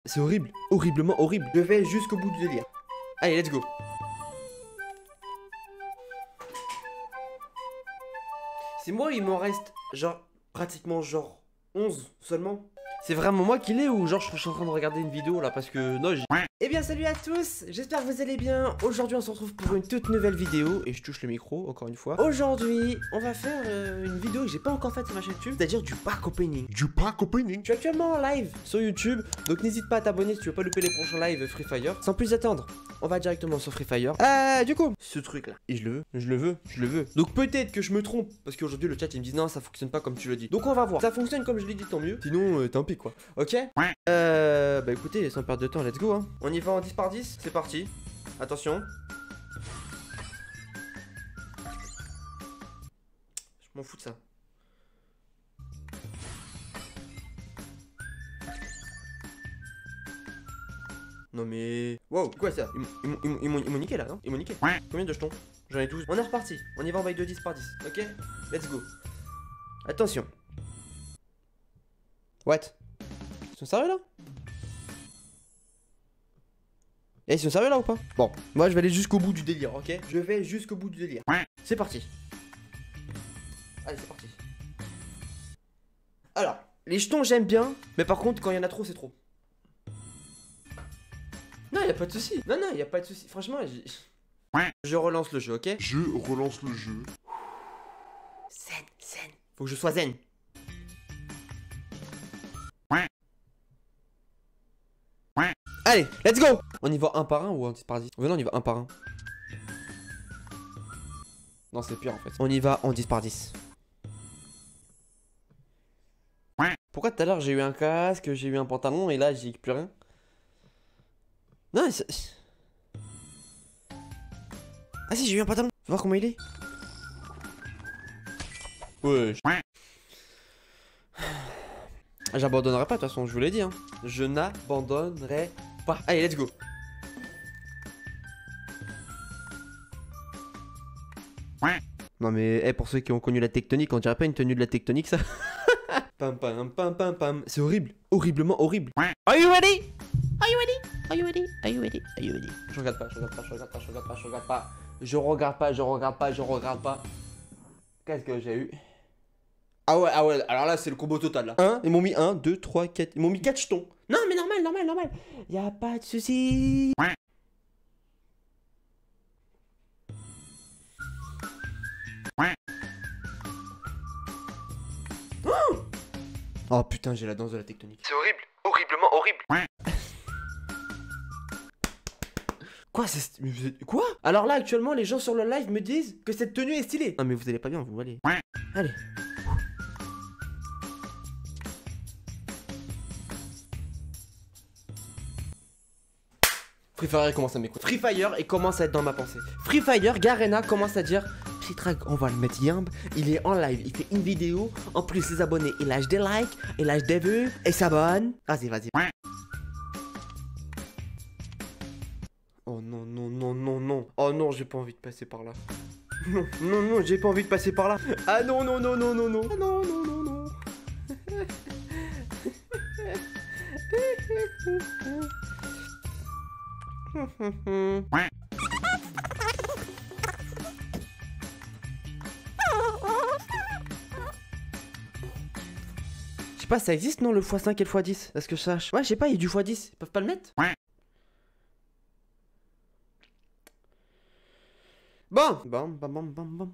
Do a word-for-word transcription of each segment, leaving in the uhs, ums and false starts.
C'est horrible, horriblement horrible. Je vais jusqu'au bout du délire. Allez, let's go. C'est moi, il m'en reste genre pratiquement genre onze seulement. C'est vraiment moi qui l'ai ou genre je suis en train de regarder une vidéo là parce que non j'ai... Eh bien salut à tous, j'espère que vous allez bien. Aujourd'hui on se retrouve pour une toute nouvelle vidéo. Et je touche le micro encore une fois. Aujourd'hui on va faire euh, une vidéo que j'ai pas encore faite sur ma chaîne YouTube, c'est-à-dire du pack opening. Du pack opening. Je suis actuellement en live sur YouTube, donc n'hésite pas à t'abonner si tu veux pas louper les prochains lives Free Fire. Sans plus attendre, on va directement sur Free Fire. Euh du coup, ce truc là, et je le veux, je le veux, je le veux. Donc peut-être que je me trompe, parce qu'aujourd'hui le chat il me dit non ça fonctionne pas comme tu le dis. Donc on va voir, ça fonctionne comme je l'ai dit tant mieux. Sinon euh, tant pis quoi, ok. Euh bah écoutez, sans perdre de temps, let's go hein. On y va en dix par dix, c'est parti. Attention. Je m'en fous de ça. Non mais... Wow, quoi ça? Ils m'ont niqué là, non? Ils m'ont niqué. Combien de jetons? J'en ai douze. On est reparti. On y va en bail de dix par dix. Ok? Let's go. Attention. What? Ils sont sérieux là? Eh, ils sont sérieux là ou pas? Bon, moi je vais aller jusqu'au bout du délire, ok? Je vais jusqu'au bout du délire. C'est parti. Allez, c'est parti. Alors, les jetons j'aime bien, mais par contre quand il y en a trop c'est trop. Non, y a pas de souci. Non, non, y a pas de souci. Franchement, je relance le jeu, ok? Je relance le jeu. Zen, zen. Faut que je sois zen. Allez, let's go. On y va un par un ou un dix par dix? Non, on y va un par un. Non, c'est pire en fait. On y va en dix par dix. Pourquoi tout à l'heure j'ai eu un casque, j'ai eu un pantalon et là j'ai plus rien? Non, mais ah si, j'ai eu un pantalon. Faut voir comment il est. Ouais. J'abandonnerai pas de toute façon, je vous l'ai dit hein. Je n'abandonnerai pas. Allez, let's go. Non mais hey, pour ceux qui ont connu la tectonique, on dirait pas une tenue de la tectonique ça. Pam pam pam pam pam. C'est horrible, horriblement horrible. Are you ready? Are you ready? Are you ready? Are you ready? Are you ready? Je regarde pas, je regarde pas, je regarde pas, je regarde pas, je regarde pas. Je regarde pas, je regarde pas, je regarde pas. Qu'est-ce que j'ai eu? Ah ouais, ah ouais, alors là c'est le combo total là. un, ils m'ont mis un, deux, trois, quatre. Ils m'ont mis quatre jetons. Non mais normal, normal, normal. Y'a pas de soucis. Oh, oh putain, j'ai la danse de la tectonique. C'est horrible, horriblement horrible. Quoi, c'est... Quoi? Alors là, actuellement, les gens sur le live me disent que cette tenue est stylée. Non mais vous allez pas bien, vous, allez. Allez. Free Fire commence à m'écouter. Free Fire et commence à être dans ma pensée. Free Fire, Garena commence à dire Psytrag, on va le mettre Yamb. Il est en live, il fait une vidéo. En plus, les abonnés, il lâche des likes, il lâche des vues et s'abonne. Vas-y, vas-y. Oh non, non, non, non, non. Oh non, j'ai pas envie de passer par là. Non, non, non, j'ai pas envie de passer par là. Ah non, non, non, non, non, non. Ah non, non, non, non. Je sais pas, ça existe non le fois cinq et le fois dix? Est-ce que je sache? Ouais, je sais pas, il y a du fois dix. Ils peuvent pas le mettre? Bon, bon, bon, bon, bon, bon.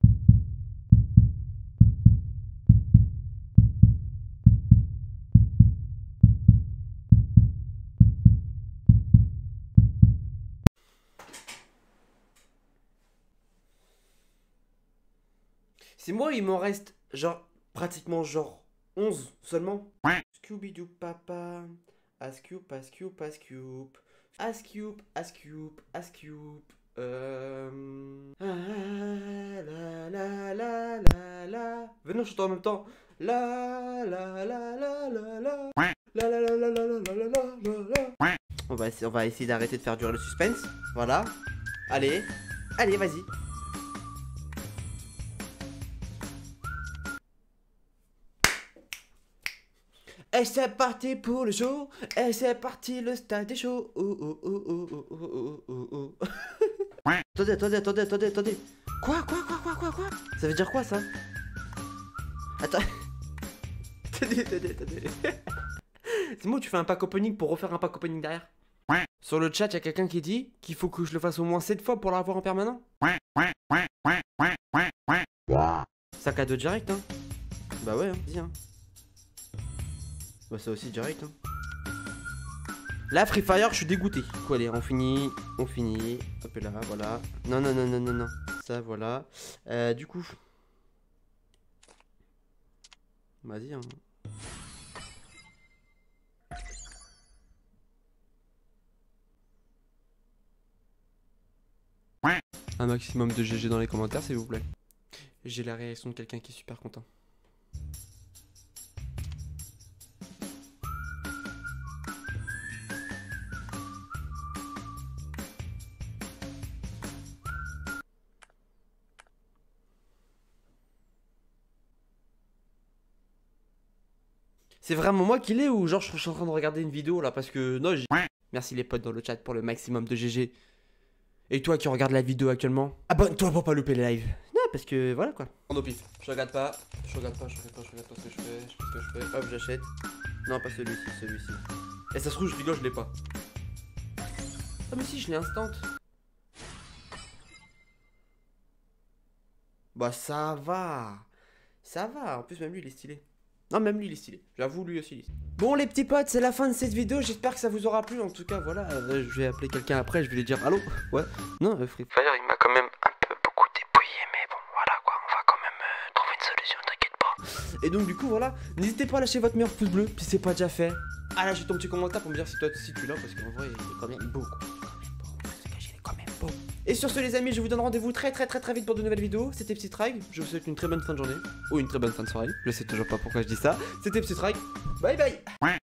C'est moi, il m'en reste genre pratiquement genre onze seulement. Scooby-Doo papa, Ascoop, Ascoop, Ascoop, Ascoop, Ascoop, Ascoop. Euh... Ah, la la la la la. Venez, on chante en même temps. La la la la la la. La la la la la la la la la. On va essayer, on va essayer d'arrêter de faire durer le suspense. Voilà. Allez, allez, vas-y. Et c'est parti pour le show. Et c'est parti le stade des shows. Oh oh oh oh oh oh oh oh oh. Attendez, attendez, attendez, attendez, attendez. Quoi, quoi, quoi, quoi, quoi, quoi? Ça veut dire quoi ça? Attends. Attendez, attendez, attendez. C'est moi, tu fais un pack opening pour refaire un pack opening derrière. Sur le chat, il y a quelqu'un qui dit qu'il faut que je le fasse au moins sept fois pour l'avoir en permanent. Sac à dos direct, hein. Bah ouais, hein, dis, hein. Bah ça aussi direct, hein. Là, Free Fire, je suis dégoûté. Quoi, allez, on finit, on finit. Hop là, voilà. Non, non, non, non, non, non. Ça, voilà. Euh, du coup. Vas-y, hein. Un maximum de G G dans les commentaires, s'il vous plaît. J'ai la réaction de quelqu'un qui est super content. C'est vraiment moi qui l'ai ou genre je suis en train de regarder une vidéo là parce que non j'ai... Merci les potes dans le chat pour le maximum de G G. Et toi qui regardes la vidéo actuellement, abonne-toi pour pas louper les lives. Non parce que voilà quoi. En au pif, je regarde pas, je regarde pas, je regarde pas, je regarde pas ce que je fais, je sais pas ce que je fais, hop j'achète. Non pas celui-ci, celui-ci. Et ça se trouve je rigole, je l'ai pas. Ah mais si je l'ai instant. Bah ça va. Ça va, en plus même lui il est stylé. Non, même lui il est stylé, j'avoue lui aussi il est stylé. Bon les petits potes, c'est la fin de cette vidéo, j'espère que ça vous aura plu. En tout cas voilà, euh, je vais appeler quelqu'un après, je vais lui dire allô. Ouais. Non, euh, Free Fire il m'a quand même un peu beaucoup dépouillé, mais bon voilà quoi, on va quand même euh, trouver une solution, t'inquiète pas. Et donc du coup voilà, n'hésitez pas à lâcher votre meilleur pouce bleu si c'est pas déjà fait. À lâcher ton petit commentaire pour me dire si toi si tu l'as, parce qu'en vrai il est quand même beau quoi. Et sur ce les amis, je vous donne rendez-vous très très très très vite pour de nouvelles vidéos. C'était Psytrag, je vous souhaite une très bonne fin de journée. Ou une très bonne fin de soirée, je sais toujours pas pourquoi je dis ça. C'était Psytrag, bye bye.